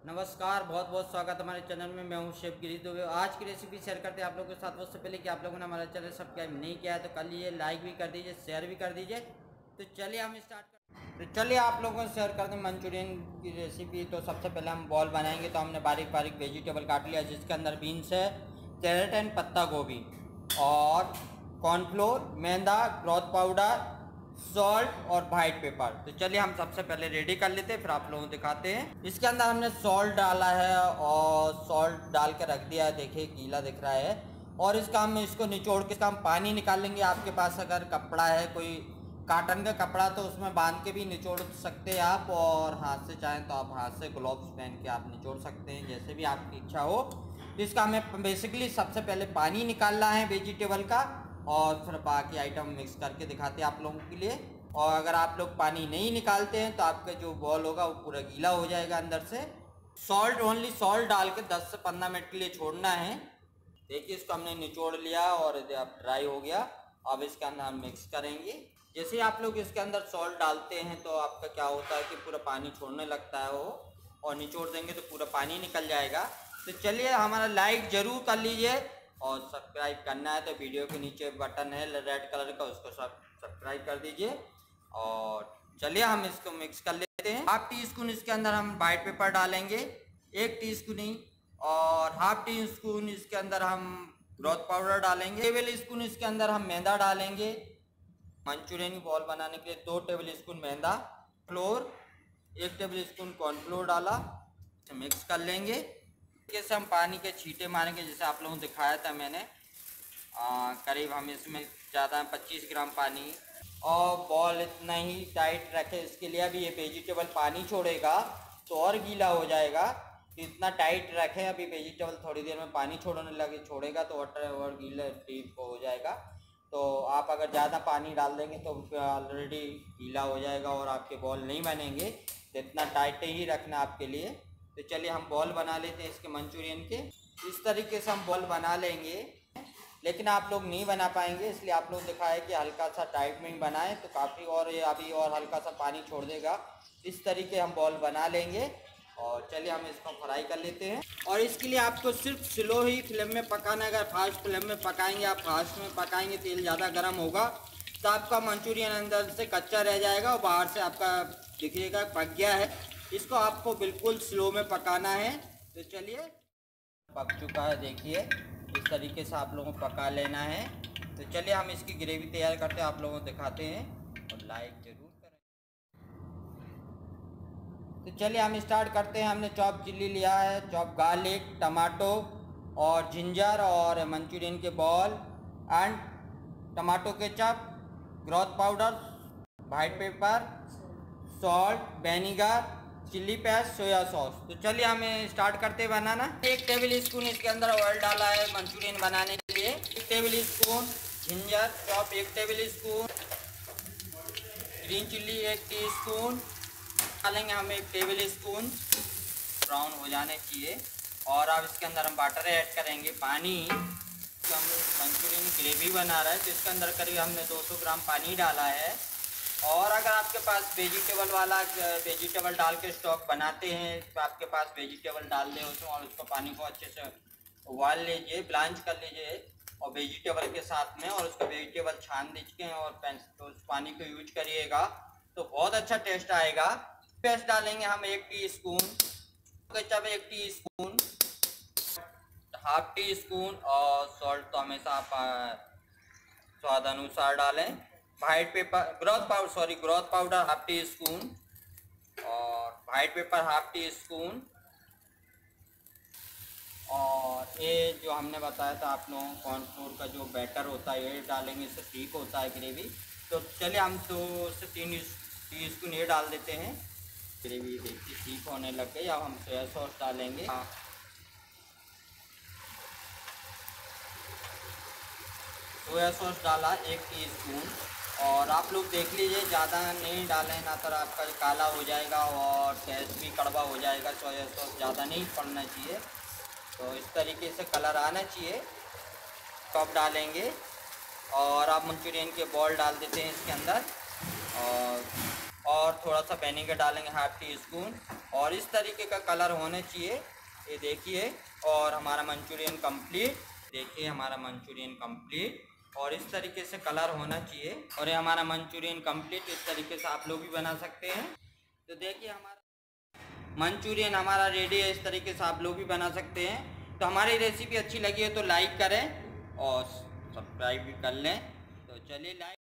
नमस्कार, बहुत बहुत स्वागत हमारे चैनल में। मैं हूं शेफ गिरीश दुबे। आज की रेसिपी शेयर करते हैं आप लोगों के साथ। उससे पहले कि आप लोगों ने हमारा चैनल सब्सक्राइब नहीं किया है तो कर लीजिए, लाइक भी कर दीजिए, शेयर भी कर दीजिए। तो चलिए हम स्टार्ट कर चलिए आप लोगों को शेयर करते हैं मंचूरियन की रेसिपी। तो सबसे पहले हम बॉल बनाएंगे। तो हमने बारीक बारीक वेजिटेबल काट लिया, जिसके अंदर बीन्स है, कैरेट एंड पत्ता गोभी और cornflour, maida, growth powder, salt और वाइट पेपर। तो चलिए हम सबसे पहले रेडी कर लेते हैं, फिर आप लोगों को दिखाते हैं। इसके अंदर हमने सॉल्ट डाला है और सॉल्ट डाल के रख दिया है। देखिए गीला दिख रहा है। और इसका हम इसको निचोड़ के इसका हम पानी निकाल लेंगे। आपके पास अगर कपड़ा है, कोई काटन का कपड़ा, तो उसमें बांध के भी निचोड़ सकते हैं आप। और हाथ से चाहें तो आप हाथ से ग्लव्स पहन के आप निचोड़ सकते हैं, जैसे भी आपकी इच्छा हो। तो इसका हमें बेसिकली सबसे पहले पानी निकालना है वेजिटेबल का, और फिर बाकी आइटम मिक्स करके दिखाते हैं आप लोगों के लिए। और अगर आप लोग पानी नहीं निकालते हैं तो आपका जो बॉल होगा वो पूरा गीला हो जाएगा अंदर से। सॉल्ट, ओनली सॉल्ट डाल के 10 से 15 मिनट के लिए छोड़ना है। देखिए इसको हमने निचोड़ लिया और अब ड्राई हो गया। अब इसके अंदर हम मिक्स करेंगे। जैसे आप लोग इसके अंदर सॉल्ट डालते हैं तो आपका क्या होता है कि पूरा पानी छोड़ने लगता है वो, और निचोड़ देंगे तो पूरा पानी निकल जाएगा। तो चलिए हमारा लाइक ज़रूर कर लीजिए, और सब्सक्राइब करना है तो वीडियो के नीचे बटन है रेड कलर का, उसको सब्सक्राइब कर दीजिए। और चलिए हम इसको मिक्स कर लेते हैं। हाफ टी स्पून इसके अंदर हम वाइट पेपर डालेंगे, 1 टीस्पून ही। और हाफ टी स्पून इसके अंदर हम ग्रोथ पाउडर डालेंगे। टेबल स्पून इसके अंदर हम मैदा डालेंगे। मंचूरियन की बॉल बनाने के लिए 2 tablespoon maida, flour 1 tablespoon cornflour डाला, मिक्स कर लेंगे। कैसे हम पानी के छींटे मारेंगे, जैसे आप लोगों को दिखाया था मैंने। करीब हम इसमें ज़्यादा 25 ग्राम पानी, और बॉल इतना ही टाइट रखे। इसके लिए अभी ये वेजिटेबल पानी छोड़ेगा तो और गीला हो जाएगा, तो इतना टाइट रखें। अभी वेजिटेबल थोड़ी देर में पानी छोड़ेगा तो और गीला डीप हो जाएगा। तो आप अगर ज़्यादा पानी डाल देंगे तो ऑलरेडी गीला हो जाएगा और आपके बॉल नहीं बनेंगे। तो इतना टाइट ही रखना आपके लिए। तो चलिए हम बॉल बना लेते हैं इसके मंचूरियन के। इस तरीके से हम बॉल बना लेंगे, लेकिन आप लोग नहीं बना पाएंगे, इसलिए आप लोग दिखाए कि हल्का सा टाइट में ही बनाएं तो काफ़ी। और ये अभी और हल्का सा पानी छोड़ देगा। इस तरीके हम बॉल बना लेंगे। और चलिए हम इसको फ्राई कर लेते हैं। और इसके लिए आपको सिर्फ स्लो ही फ्लेम में पकाना है। अगर फास्ट फ्लेम में पकाएंगे, आप फास्ट में पकाएंगे, तेल ज़्यादा गर्म होगा तो आपका मंचूरियन अंदर से कच्चा रह जाएगा और बाहर से आपका दिखिएगा पक गया है। इसको आपको बिल्कुल स्लो में पकाना है। तो चलिए पक चुका है, देखिए इस तरीके से आप लोगों को पका लेना है। तो चलिए हम इसकी ग्रेवी तैयार करते हैं, आप लोगों को दिखाते हैं, और लाइक ज़रूर करें। तो चलिए हम स्टार्ट करते हैं। हमने चॉप चिल्ली लिया है, चॉप गार्लिक, टमाटो और जिंजर, और मंचूरियन के ball and tomato ketchup, growth powder, white pepper, salt, vinegar, chilli paste, soya sauce. तो चलिए हमें स्टार्ट करते बनाना। 1 टेबल स्पून इसके अंदर ऑयल डाला है मंचूरियन बनाने के लिए। 1 tablespoon ginger chop, 1 tablespoon green chilli, 1 teaspoon डालेंगे हम, 1 टेबल स्पून ब्राउन हो जाने चाहिए। और अब इसके अंदर हम वाटर ऐड करेंगे, पानी। तो हम मंचूरियन ग्रेवी बना रहे हैं तो इसके अंदर करीब हमने 200 ग्राम पानी डाला है। और अगर आपके पास वेजिटेबल डाल के स्टॉक बनाते हैं तो आपके पास वेजिटेबल डाल दें उसमें, और उसको पानी को अच्छे से उबाल लीजिए, ब्लांच कर लीजिए और वेजिटेबल के साथ में, और उसको वेजिटेबल छान दीजिए और तो उस पानी को यूज करिएगा तो बहुत अच्छा टेस्ट आएगा। पेस्ट डालेंगे हम 1 teaspoon, ketchup 1 teaspoon, half teaspoon, और सॉल्ट तो हमेशा आप स्वाद अनुसार डालें। White pepper, growth powder half teaspoon, और white pepper half teaspoon. और ये जो हमने बताया था आप लोगों को, कॉर्नफ्लोर का जो बैटर होता है ये डालेंगे, इससे ठीक होता है ग्रेवी। तो चलिए हम 2 से 3 टीस्पून ये डाल देते हैं। ग्रेवी देखिए ठीक होने लग गई। अब हम सोया सॉस डालेंगे। सोया सॉस डाला 1 टीस्पून। और आप लोग देख लीजिए, ज़्यादा नहीं डालें ना तो आपका काला हो जाएगा और टेस्ट भी कड़वा हो जाएगा। सोया सॉस ज़्यादा नहीं पड़ना चाहिए, तो इस तरीके से कलर आना चाहिए तब डालेंगे। और आप मंचूरियन के बॉल डाल देते हैं इसके अंदर, और थोड़ा सा विनेगर डालेंगे हाफ टी स्पून, और इस तरीके का कलर होना चाहिए, ये देखिए। और हमारा मंचूरियन कंप्लीट, देखिए हमारा मंचूरियन कंप्लीट और इस तरीके से कलर होना चाहिए। और ये हमारा मंचूरियन कंप्लीट, इस तरीके से आप लोग भी बना सकते हैं। तो देखिए हमारा मंचूरियन हमारा रेडी है, इस तरीके से आप लोग भी बना सकते हैं। तो हमारी रेसिपी अच्छी लगी है तो लाइक करें और सब्सक्राइब भी कर लें। तो चलिए लाइक